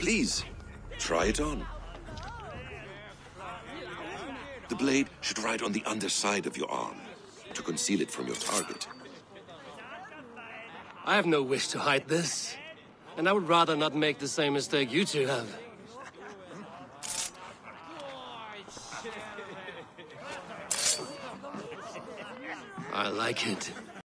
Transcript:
Please, try it on. The blade should ride on the underside of your arm to conceal it from your target. I have no wish to hide this, and I would rather not make the same mistake you two have. I like it.